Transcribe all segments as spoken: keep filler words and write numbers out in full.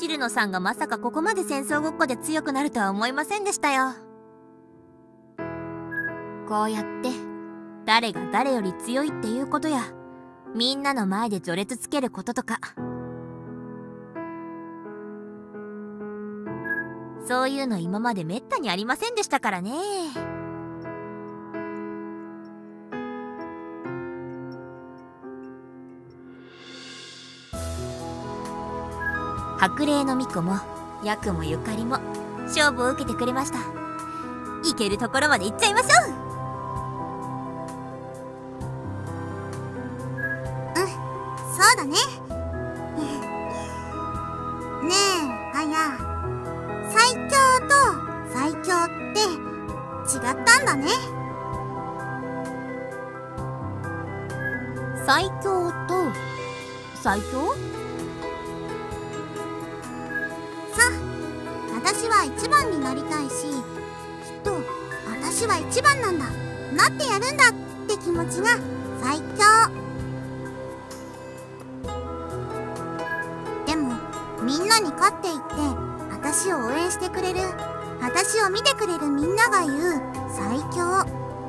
汁野さんがまさかここまで戦争ごっこで強くなるとは思いませんでしたよ。こうやって誰が誰より強いっていうことや、みんなの前で序列つけることとか、そういうの今までめったにありませんでしたからね。白麗の巫女もヤクもゆかりも勝負を受けてくれました。行けるところまで行っちゃいましょう。 うん、そうだね。ねえ、あや、最強と最強って違ったんだね。 最強と最強？ 私は一番になりたいし、きっと私は一番なんだ、なってやるんだって気持ちが最強。でもみんなに勝っていって私を応援してくれる、私を見てくれるみんなが言う最強。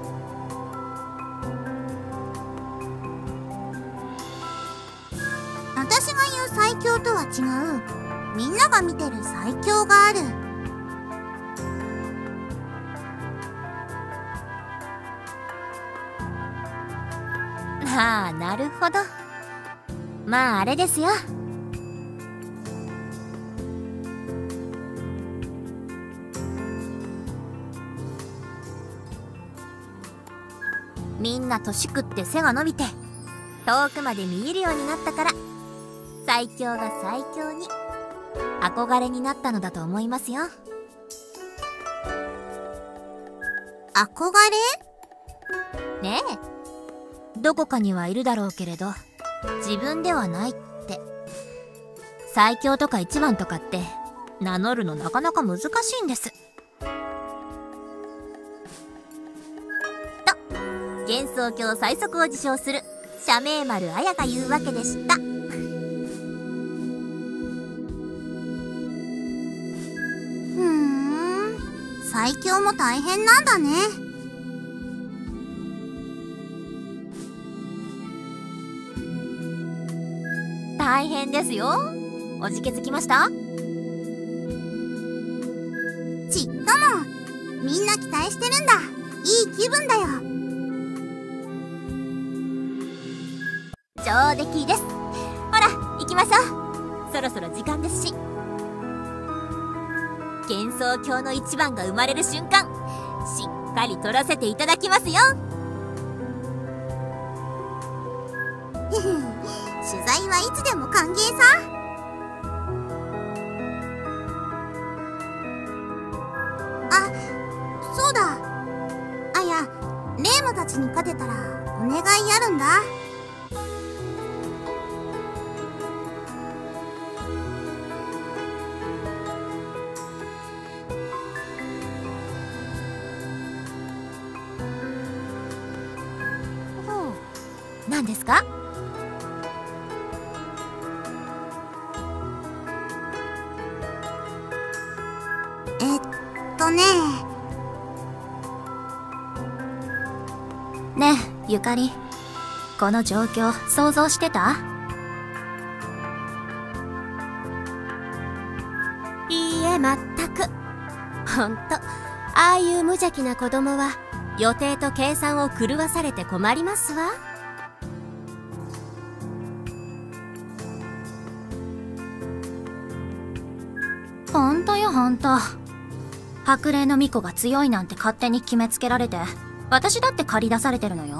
私が言う最強とは違う、みんなが見てる最強がある。 ああ、なるほど。まああれですよ。みんな年食って背が伸びて遠くまで見えるようになったから、最強が最強に憧れになったのだと思いますよ。 憧れ？ ねえ、どこかにはいるだろうけれど自分ではないって。最強とか一番とかって名乗るのなかなか難しいんです。と幻想郷最速を自称する社名丸綾が言うわけでした。 最強も大変なんだね。 大変ですよ。おじけづきました？ ちっとも。みんな期待してるんだ。いい気分だよ。 上出来です。ほら行きましょう。そろそろ時間ですし。幻想郷の一番が生まれる瞬間、しっかり撮らせていただきますよ。 取材はいつでも歓迎さ。あ、そうだ。あや、レイムたちに勝てたらお願いあるんだ。 何ですか？ えっとねねえ、ゆかり、この状況想像してた？ いいえ、全く。ほんと、ああいう無邪気な子供は予定と計算を狂わされて困りますわ。 ほんとよ、ほんと。白麗の巫女が強いなんて勝手に決めつけられて、私だって駆り出されてるのよ。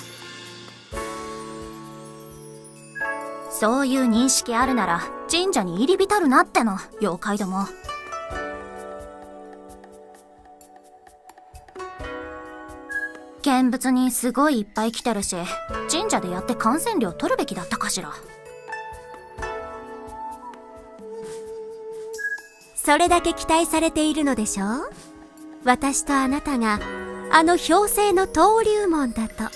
そういう認識あるなら神社に入り浸るなっての、妖怪ども。見物人すごいいっぱい来てるし、神社でやって感染料取るべきだったかしら。 それだけ期待されているのでしょう？私とあなたがあの妖精の登竜門だと。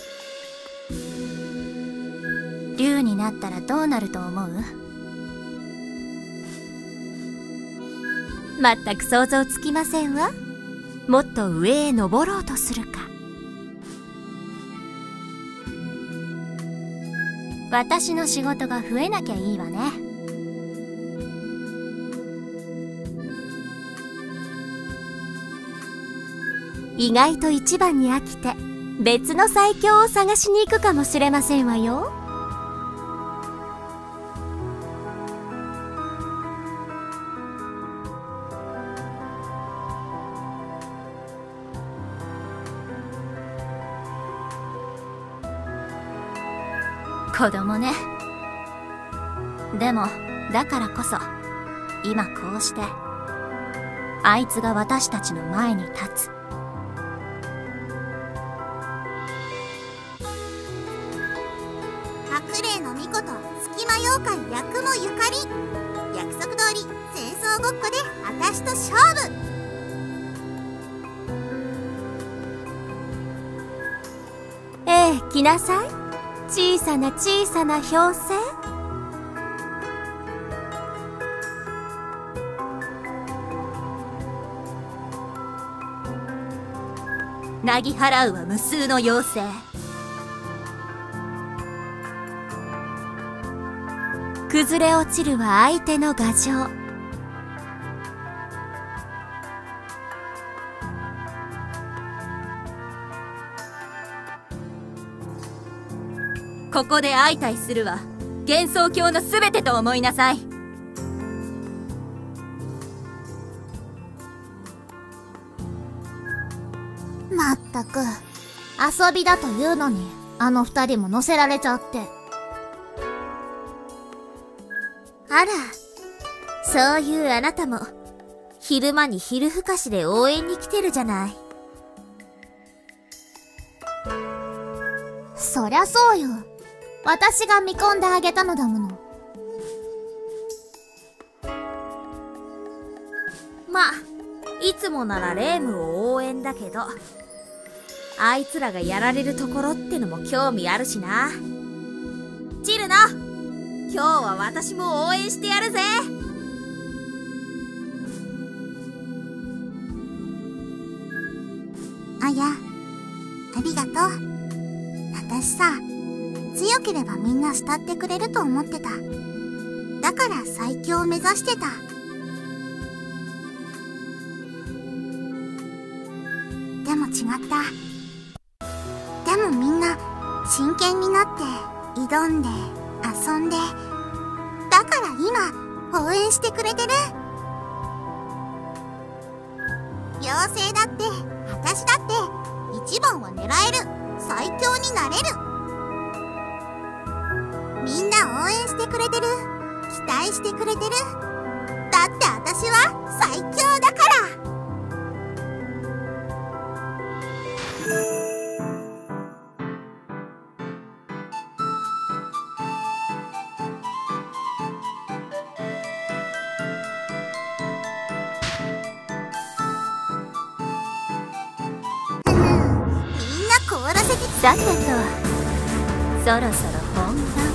竜になったらどうなると思う？ まったく想像つきませんわ。もっと上へ登ろうとするか。 私の仕事が増えなきゃいいわね。 意外と一番に飽きて別の最強を探しに行くかもしれませんわよ。 子供ね。でもだからこそ今こうしてあいつが私たちの前に立つ。 白霊の巫女と隙間妖怪八雲ゆかり、約束通り戦争ごっこで私と勝負。 ええ、来なさい、小さな小さな妖精。 なぎ払うは無数の妖精。 崩れ落ちるは相手の牙城。 ここで相対するは幻想郷のすべてと思いなさい。 まったく遊びだというのにあの二人も乗せられちゃって。 あら、そういうあなたも昼間に昼ふかしで応援に来てるじゃない。 そりゃそうよ。私が見込んであげたのだもの。 まあいつもならレームを応援だけど、あいつらがやられるところってのも興味あるしな。チルノ、今日は私も応援してやるぜ。 あや、ありがとう。私さ、強ければみんな慕ってくれると思ってた。だから最強を目指してた。でも違った。でもみんな真剣になって挑んで遊んで、だから今応援してくれてる。妖精だって私だって一番は狙える、最強になれる。みんな応援してくれてる、期待してくれてる。だって私は最強だから。 さてと、そろそろ本番。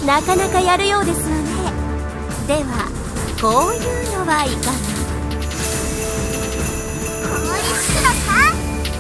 なかなかやるようですわね。ではこういうのはいかが。 これすらか。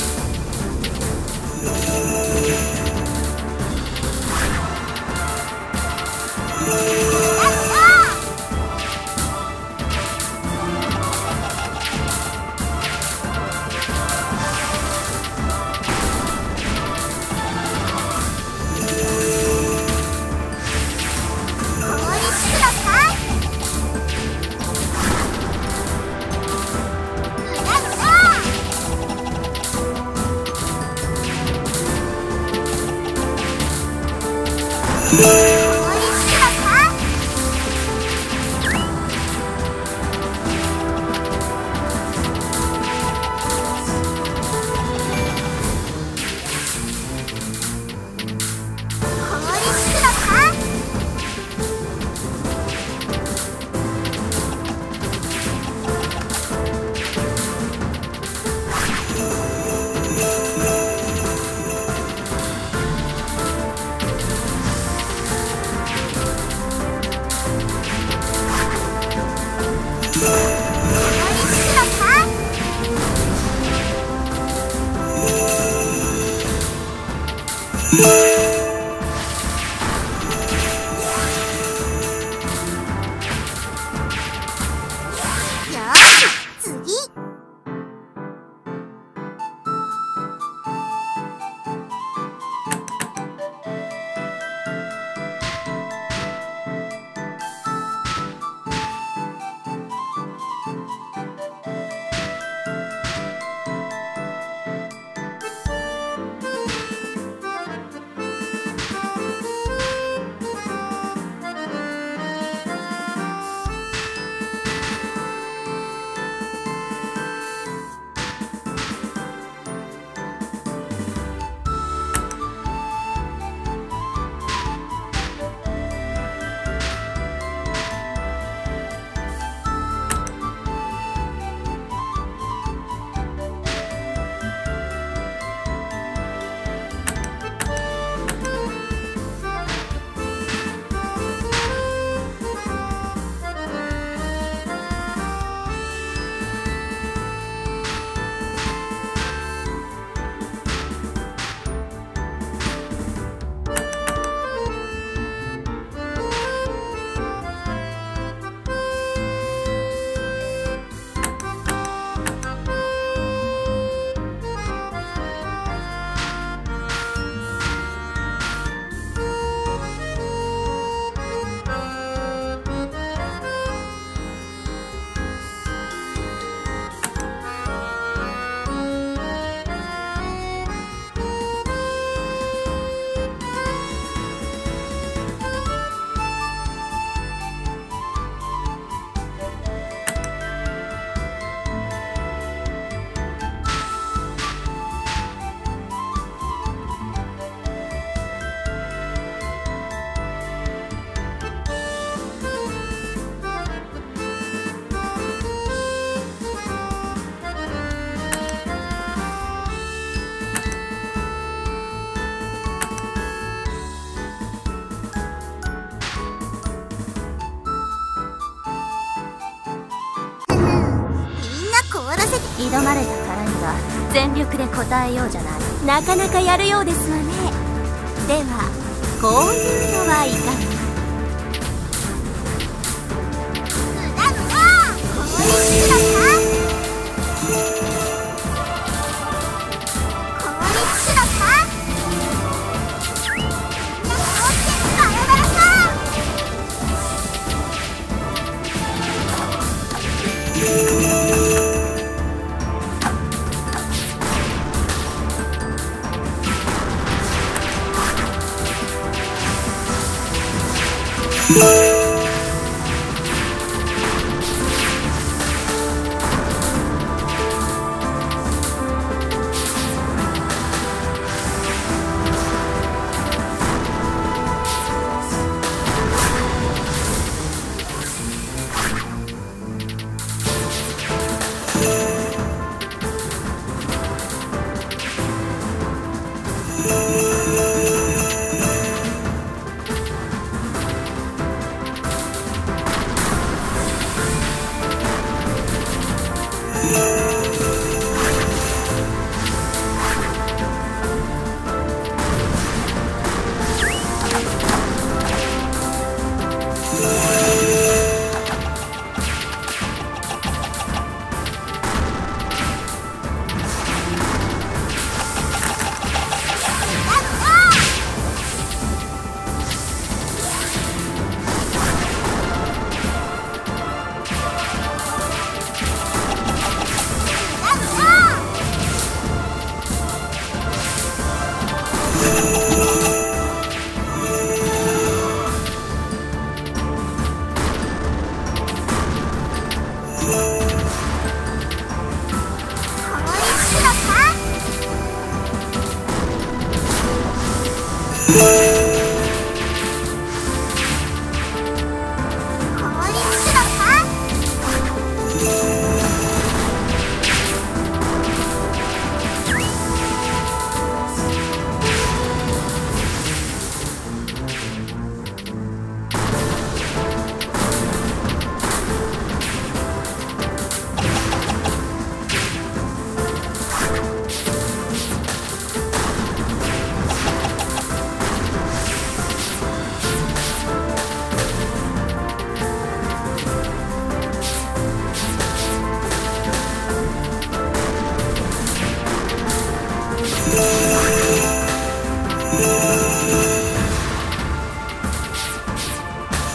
挑まれたからには全力で応えようじゃない。 なかなかやるようですわね。ではこういうのはいかが。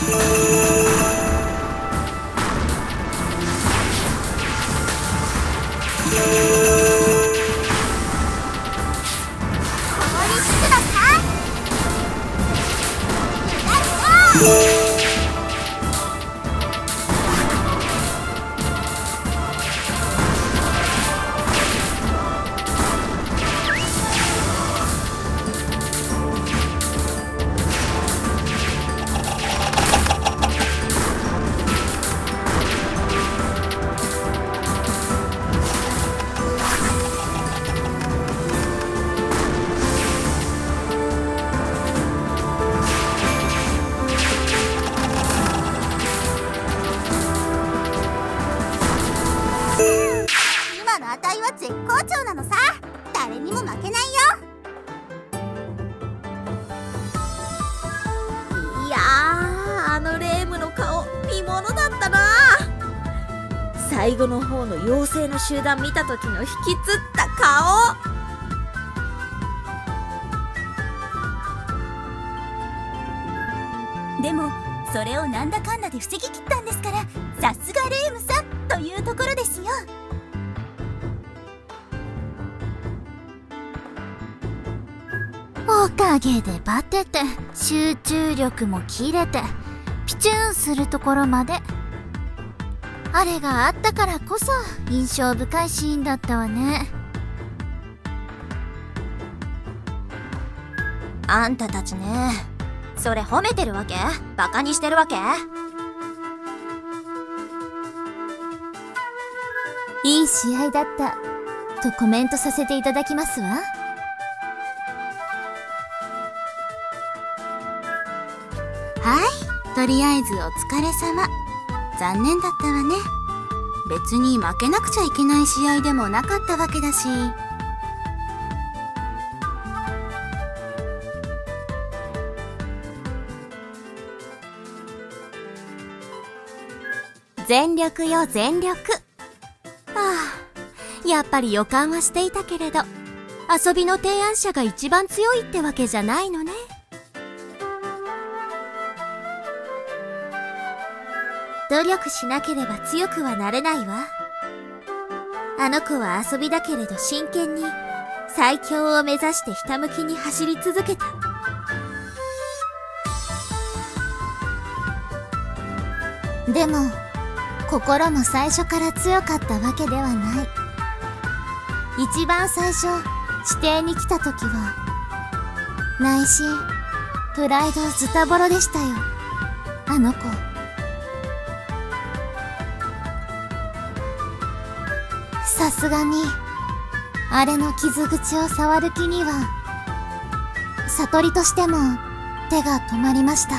今の値は絶好調なのさ。誰にも負けないよ。 いやー、あのレームの顔見ものだったな。最後の方の妖精の集団見た時の引きつった顔。 でもそれをなんだかんだで防ぎきったんですから、さすがレームさんというところですよ。おかげでバテて集中力も切れてピチューンするところまで、あれがあったからこそ印象深いシーンだったわね。あんたたちね、それ褒めてるわけ？バカにしてるわけ？いい試合だったとコメントさせていただきますわ。 はい、とりあえずお疲れ様。残念だったわね。別に負けなくちゃいけない試合でもなかったわけだし。 全力よ全力。ああ、やっぱり予感はしていたけれど、遊びの提案者が一番強いってわけじゃないのね。 努力しなければ強くはなれないわ。あの子は遊びだけれど真剣に最強を目指してひたむきに走り続けた。 でも心も最初から強かったわけではない。一番最初地底に来た時は内心プライドズタボロでしたよ、あの子。さすがにあれの傷口を触る気には悟りとしても手が止まりました。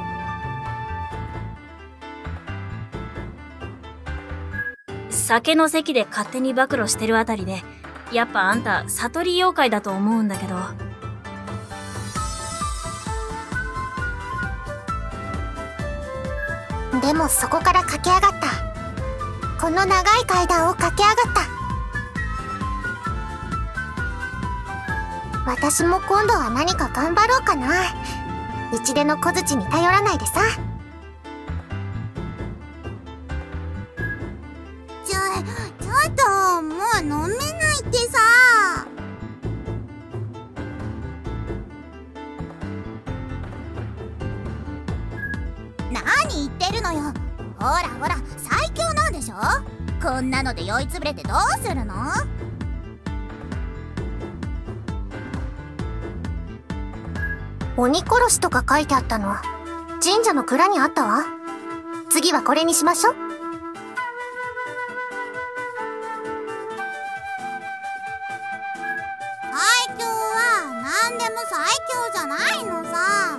酒の席で勝手に暴露してるあたりで、やっぱあんた悟り妖怪だと思うんだけど。 でもそこから駆け上がった。この長い階段を駆け上がった。私も今度は何か頑張ろうかな。うちでの小槌に頼らないでさ。ちょ、ちょっと、もう飲めないってさ。何言ってるのよ。ほらほら、最強なんでしょ。こんなので酔いつぶれてどうするの。鬼殺しとか書いてあったの神社の蔵にあったわ。次はこれにしましょ。はい、今日は何でも最強じゃないのさ。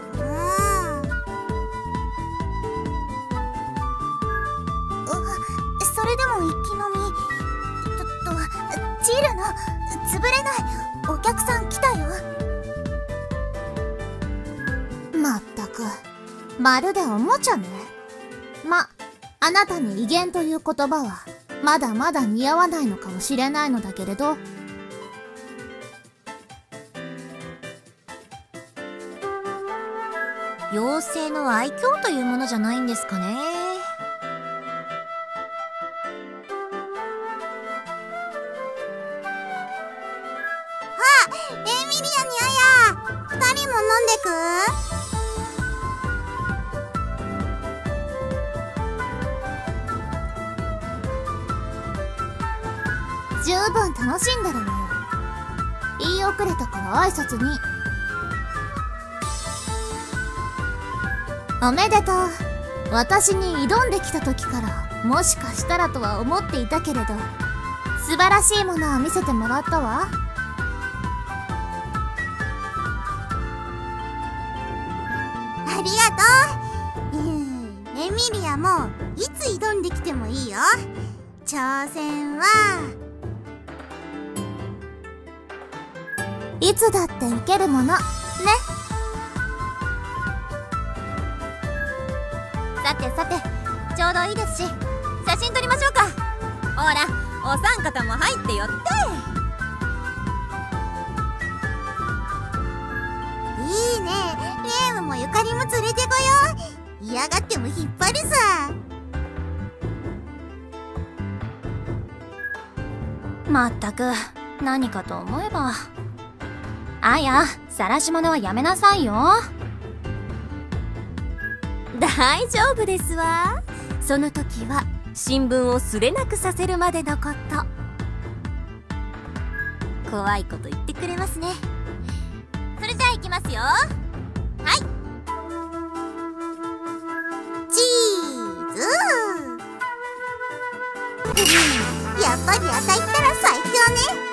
それでも一気飲み。ちょっと、チルの、潰れない。お客さん来たよ。まったく、まるでおもちゃね。ま、あなたに威厳という言葉は、まだまだ似合わないのかもしれないのだけれど。 妖精の愛嬌というものじゃないんですかね。 エミリアにあや、二人も飲んでく？ 十分楽しんでるわよ。言い遅れたから挨拶に。おめでとう。私に挑んできた時からもしかしたらとは思っていたけれど、素晴らしいものを見せてもらったわ。 ありがとう。うん、エミリアもいつ挑んできてもいいよ。挑戦はいつだって受けるものね。さてさて、ちょうどいいですし、写真撮りましょうか。ほら、お三方も入ってよって。 いいね。レームもゆかりも連れてこよう。嫌がっても引っ張るさ。 まったく、何かと思えば。あや、晒し物はやめなさいよ。大丈夫ですわ。その時は新聞をすれなくさせるまでのこと。怖いこと言ってくれますね。それじゃあ行きますよ。はい。 チーズやっぱり朝行ったら最強ね。